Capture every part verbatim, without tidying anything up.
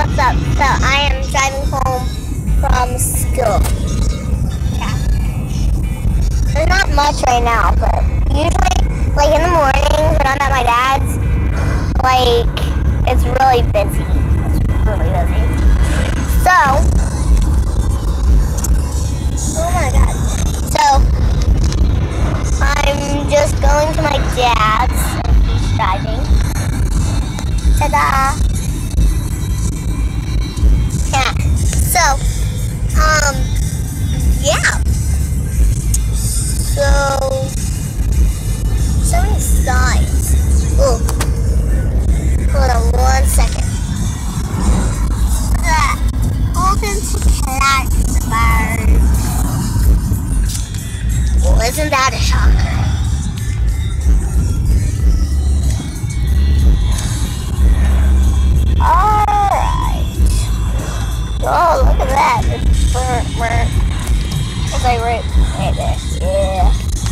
what's up? So I am driving home from school. Yeah. There's not much right now, but usually, like in the mornings when I'm at my dad's, like it's really busy. It's really busy. So, oh my god. So, I'm just going to my dad's and he's driving. Ta-da! Yeah. So, um, yeah. So, so many signs. Oh, hold on one second. Ah, open to Plattsburgh. Well, isn't that a shocker? Alright. Oh, look at that. It's burnt, burnt. It's like right, right there. Yeah.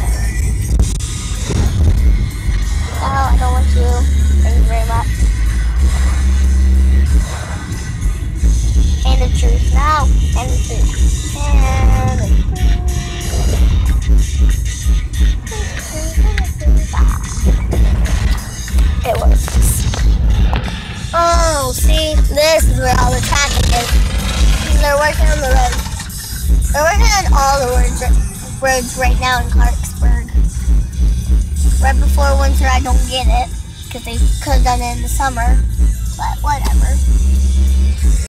Oh, I don't want you. Thank you very much. And the truth now. And the truth. And the truth. It works. Oh, see, this is where all the traffic is. They're working on the road. They're working on all the roads, roads right now in Clarksburg. Right before winter, I don't get it, because they could have done it in the summer, but whatever.